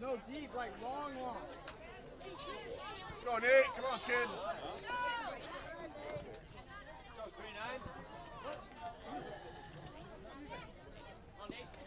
Go deep, like long. Let's go, Nate. Come on, kid. Go 3-9. On Nate.